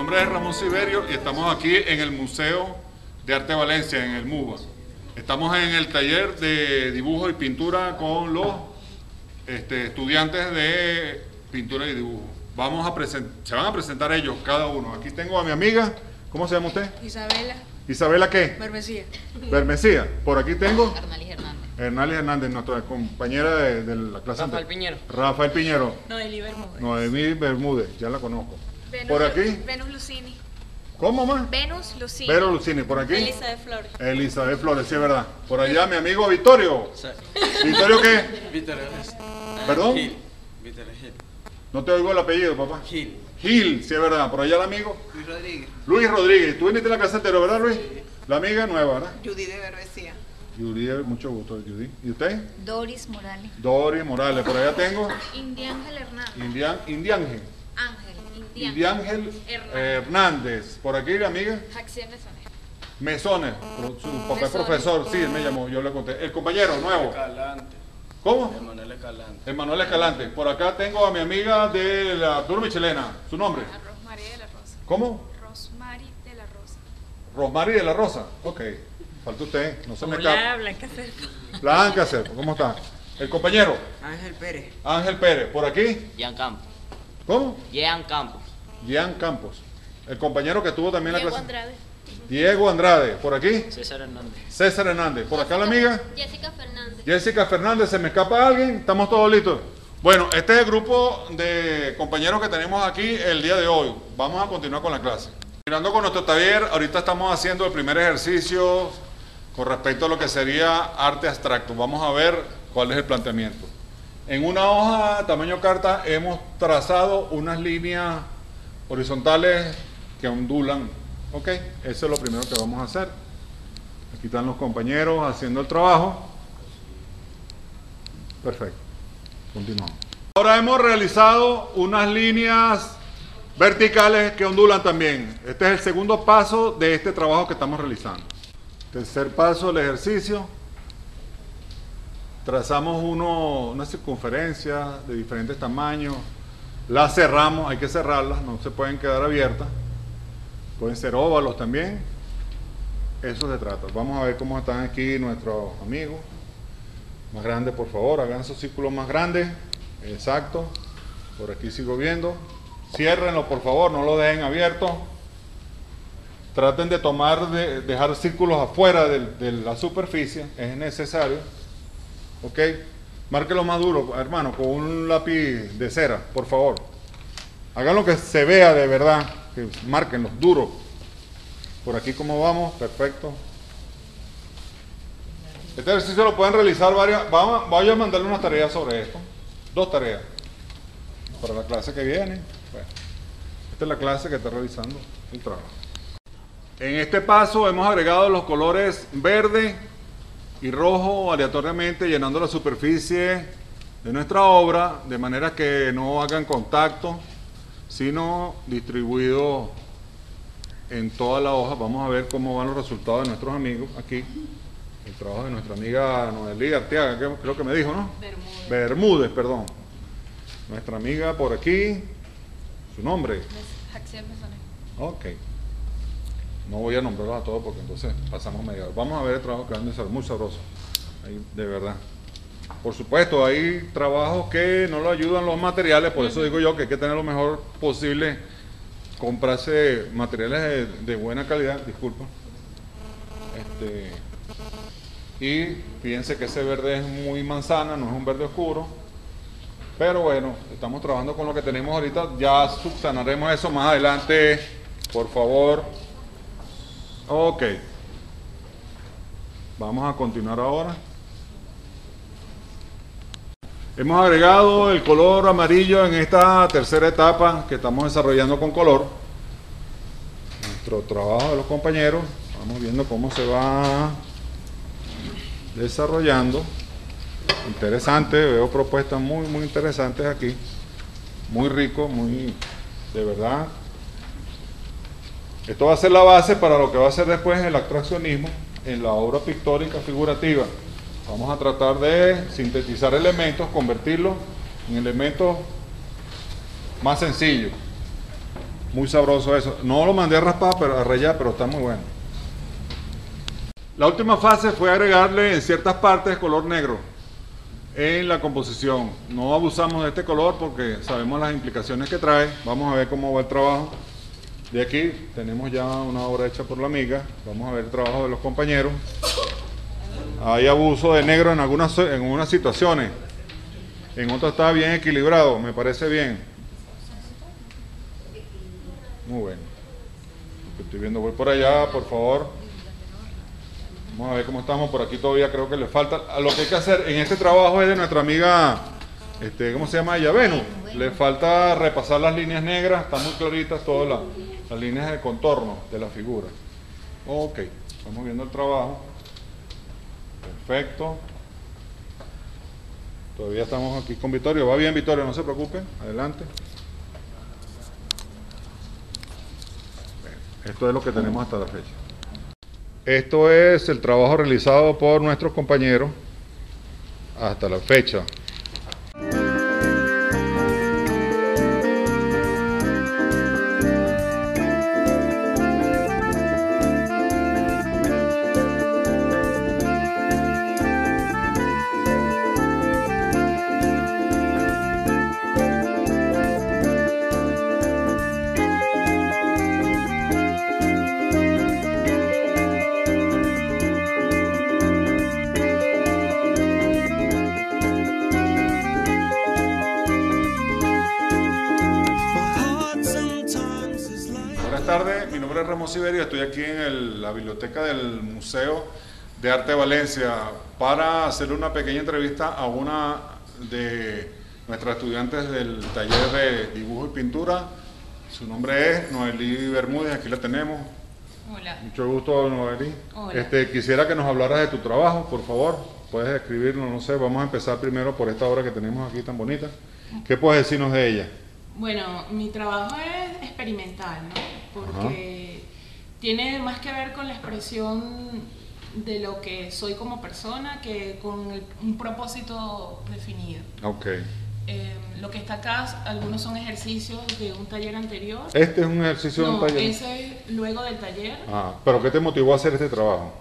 nombre es Ramón Siberio y estamos aquí en el Museo de Arte Valencia, en el MUVA. Estamos en el taller de dibujo y pintura con los estudiantes de pintura y dibujo. Se van a presentar ellos, cada uno. Aquí tengo a mi amiga, ¿cómo se llama usted? Isabela. ¿Isabela qué? Bermesía. Bermesía. Por aquí tengo Hernández Hernández. Hernández Hernández, nuestra compañera de la clase. Rafael Piñero. Rafael Piñero. Noelí Bermúdez. Noemí Bermúdez, ya la conozco. Venus, Por aquí. Venus Lucini. ¿Cómo más? Venus Lucini. Vero Lucini, por aquí. Elizabeth Flores. Elizabeth Flores, sí es verdad. Por allá mi amigo Vittorio. Sí. ¿Vittorio qué? Víctor ¿Perdón? Gil. Víctor Gil. No te oigo el apellido, papá. Gil. Gil, sí es verdad. Por allá el amigo. Luis Rodríguez. Luis Rodríguez. Tú viniste a la casa anterior, ¿verdad, Luis? La amiga nueva, ¿verdad? Judy de Bermesía. Judy, mucho gusto, Judy. ¿Y usted? Doris Morales. Doris Morales. Por allá tengo Indiángel Hernández. Indiángel. Ángel. Indiángel Hernández. Por aquí la amiga. Jaxiel Mesones. Mesones. Su papá es profesor. Sí, él me llamó, yo le conté. El compañero nuevo. Escalante. ¿Cómo? Emanuel Escalante. Emanuel Escalante. Por acá tengo a mi amiga de la turma michelena. ¿Su nombre? A Rosmary de la Rosa. ¿Cómo? Rosmary de la Rosa. Rosmary de la Rosa. Ok. Falta usted. No se me escapa. Hola, Blanca Cerco. Blanca Cerco. ¿Cómo está? El compañero. Ángel Pérez. Ángel Pérez. Por aquí. Jean Campos. ¿Cómo? Jean Campos. Jean Campos. El compañero que tuvo también la Diego clase. Andrade. Diego Andrade. Por aquí. César Hernández. César Hernández. Por acá la amiga. Jessica Fernández. Jessica Fernández. ¿Se me escapa alguien? ¿Estamos todos listos? Bueno, este es el grupo de compañeros que tenemos aquí el día de hoy. Vamos a continuar con la clase. Mirando con nuestro taller, ahorita estamos haciendo el primer ejercicio con respecto a lo que sería arte abstracto. Vamos a ver cuál es el planteamiento. En una hoja tamaño carta hemos trazado unas líneas horizontales que ondulan. Ok, eso es lo primero que vamos a hacer. Aquí están los compañeros haciendo el trabajo. Perfecto. Continuamos. Ahora hemos realizado unas líneas verticales que ondulan también. Este es el segundo paso de este trabajo que estamos realizando. Tercer paso del ejercicio. Trazamos una circunferencia de diferentes tamaños. Las cerramos, hay que cerrarlas, no se pueden quedar abiertas. Pueden ser óvalos también. Eso se trata. Vamos a ver cómo están aquí nuestros amigos. Más grandes, por favor, hagan esos círculos más grandes. Exacto. Por aquí sigo viendo. Ciérrenlo, por favor, no lo dejen abierto. Traten de dejar círculos afuera de la superficie, es necesario. Ok. Márquenlo más duro, hermano, con un lápiz de cera, por favor. Háganlo que se vea de verdad, que márquenlos duro. Por aquí como vamos, perfecto. Este ejercicio lo pueden realizar voy a mandarle unas tareas sobre esto. 2 tareas. Para la clase que viene. Bueno, esta es la clase que está realizando el trabajo. En este paso hemos agregado los colores verde y rojo aleatoriamente, llenando la superficie de nuestra obra, de manera que no hagan contacto, sino distribuido en toda la hoja. Vamos a ver cómo van los resultados de nuestros amigos aquí. El trabajo de nuestra amiga Noelí Arteaga, que creo que me dijo, ¿no? Bermúdez, perdón. Nuestra amiga por aquí, su nombre. Jaxiel Mesones. Ok. No voy a nombrarlos a todos porque entonces pasamos media hora. Vamos a ver el trabajo que van a hacer, muy sabroso. Ahí, de verdad. Por supuesto, hay trabajos que no lo ayudan los materiales, por eso digo yo que hay que tener lo mejor posible, comprarse materiales de buena calidad, disculpa. Y fíjense que ese verde es muy manzana, no es un verde oscuro. Pero bueno, estamos trabajando con lo que tenemos ahorita, ya subsanaremos eso más adelante, por favor. Ok. Vamos a continuar ahora. Hemos agregado el color amarillo en esta tercera etapa que estamos desarrollando con color. Nuestro trabajo de los compañeros. Vamos viendo cómo se va desarrollando. Interesante, veo propuestas muy interesantes aquí. Muy rico, muy de verdad. Esto va a ser la base para lo que va a ser después el abstraccionismo en la obra pictórica figurativa. Vamos a tratar de sintetizar elementos, convertirlos en elementos más sencillos. Muy sabroso eso. No lo mandé a raspar, pero a rallar, pero está muy bueno. La última fase fue agregarle en ciertas partes color negro en la composición. No abusamos de este color porque sabemos las implicaciones que trae. Vamos a ver cómo va el trabajo. De aquí tenemos ya una obra hecha por la amiga. Vamos a ver el trabajo de los compañeros. Hay abuso de negro en algunas situaciones. En otras está bien equilibrado, me parece bien. Muy bueno. Lo que estoy viendo, voy por allá, por favor. Vamos a ver cómo estamos. Por aquí todavía creo que le falta. Lo que hay que hacer en este trabajo es de nuestra amiga, ¿cómo se llama ella? Venus. Le falta repasar las líneas negras, están muy claritas todas las líneas de contorno de la figura. Ok, estamos viendo el trabajo. Perfecto. Todavía estamos aquí con Vittorio. Va bien, Vittorio, no se preocupe. Adelante. Esto es lo que tenemos hasta la fecha. Esto es el trabajo realizado por nuestros compañeros hasta la fecha. Buenas tardes, mi nombre es Ramón Siberio, estoy aquí en la biblioteca del Museo de Arte de Valencia para hacerle una pequeña entrevista a una de nuestras estudiantes del taller de dibujo y pintura. Su nombre es Noelí Bermúdez, aquí la tenemos. Hola. Mucho gusto, Noelí. Hola. Quisiera que nos hablaras de tu trabajo, por favor. Puedes escribirlo, no sé, vamos a empezar primero por esta obra que tenemos aquí tan bonita. ¿Qué puedes decirnos de ella? Bueno, mi trabajo es experimental, ¿no? Porque tiene más que ver con la expresión de lo que soy como persona que con un propósito definido. Ok. Lo que está acá, algunos son ejercicios de un taller anterior. ¿Este es un ejercicio de un No, taller? ese es luego del taller. Ah, ¿pero qué te motivó a hacer este trabajo?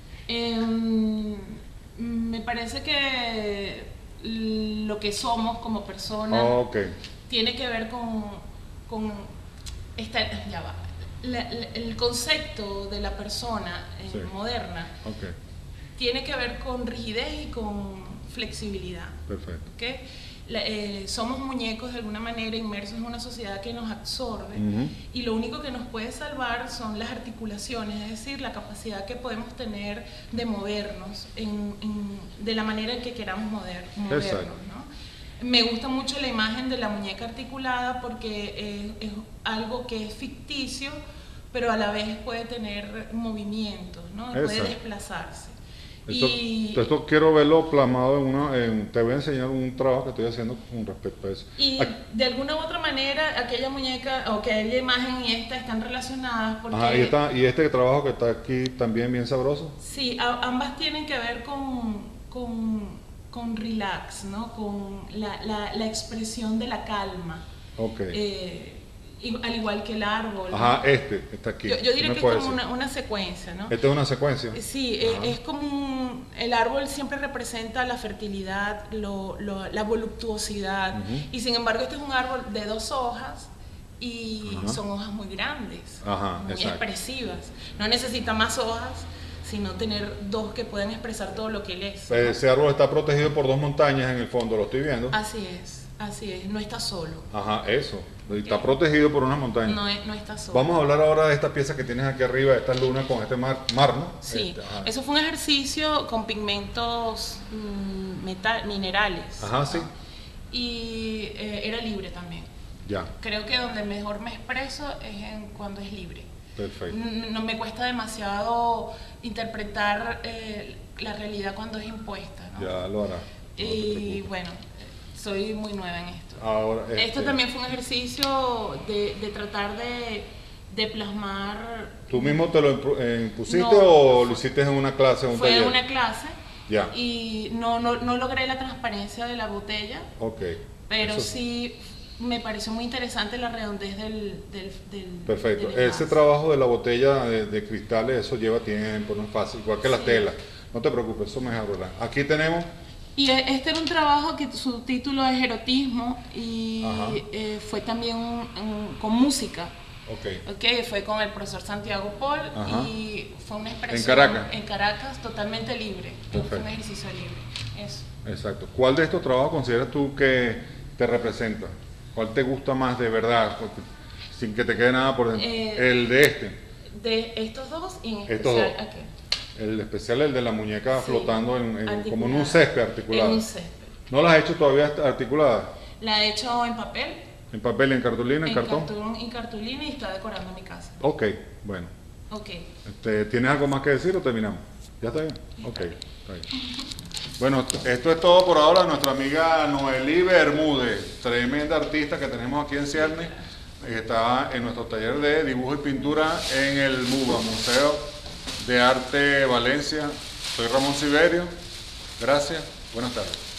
Me parece que lo que somos como personas Ok. tiene que ver con ya va. El concepto de la persona Sí. moderna Ok, tiene que ver con rigidez y con flexibilidad. perfecto. ¿Ok? Somos muñecos de alguna manera inmersos en una sociedad que nos absorbe y lo único que nos puede salvar son las articulaciones, es decir, la capacidad que podemos tener de movernos de la manera en que queramos movernos, ¿no? Me gusta mucho la imagen de la muñeca articulada porque es algo que es ficticio, pero a la vez puede tener movimientos, ¿no? Puede Exacto. desplazarse. Esto quiero verlo plasmado te voy a enseñar un trabajo que estoy haciendo con respecto a eso. Y de alguna u otra manera, aquella muñeca o aquella imagen y esta están relacionadas porque... Ajá, y este trabajo que está aquí también bien sabroso. Sí, ambas tienen que ver con relax, ¿no? Con la expresión de la calma. Ok. Al igual que el árbol. Ajá, está aquí. Yo diría que es como una secuencia, ¿no? ¿Esta es una secuencia? Sí, es como el árbol siempre representa la fertilidad, la voluptuosidad, y sin embargo este es un árbol de 2 hojas y son hojas muy grandes, muy expresivas. No necesita más hojas, sino tener 2 que puedan expresar todo lo que él es. Ese árbol está protegido por 2 montañas en el fondo, lo estoy viendo. Así es, no está solo. Ajá, eso. Está protegido por una montaña. No está solo. Vamos a hablar ahora de esta pieza que tienes aquí arriba, esta luna con este mar, ¿no? Sí, eso fue un ejercicio con pigmentos minerales. Ajá, sí. Y era libre también. Ya. Creo que donde mejor me expreso es cuando es libre. Perfecto. No me cuesta demasiado interpretar la realidad cuando es impuesta, ¿no? Ya lo hará. Y bueno, soy muy nueva en esto. Ahora, Esto también fue un ejercicio de tratar de plasmar... ¿Tú mismo te lo impusiste No, o lo hiciste en una clase, en un taller? Fue una clase. Ya. Y no logré la transparencia de la botella, Ok. pero Eso sí me pareció muy interesante la redondez del Perfecto. del Ese envase. trabajo de la botella de cristales, eso lleva tiempo, no es fácil, igual que la Sí. tela. No te preocupes, eso me habla. Aquí tenemos, Y este era un trabajo que su título es Erotismo y Ajá. fue también con música. ok, Ok, fue con el profesor Santiago Paul Ajá. y fue una expresión ¿En Caracas? en Caracas totalmente libre. Fue Perfecto. un ejercicio libre. Eso. exacto. ¿Cuál de estos trabajos consideras tú que te representa? ¿Cuál te gusta más de verdad? Porque, sin que te quede nada por dentro. El de este. De estos dos y en Estos especial dos. aquí. El especial, el de la muñeca Sí, flotando como en un articulada. césped articulado. En un césped. ¿No las has hecho todavía articuladas? La he hecho en papel, ¿En papel, en cartulina, en cartón? y cartulina y está decorando mi casa. Ok, bueno. Ok. ¿Tienes algo más que decir o terminamos? ¿Ya está bien? Ok, está bien. Bueno, esto es todo por ahora. Nuestra amiga Noelí Bermúdez, tremenda artista que tenemos aquí en Cierne, está en nuestro taller de dibujo y pintura en el MUBA, Museo de Arte Valencia. Soy Ramón Siberio. Gracias. Buenas tardes.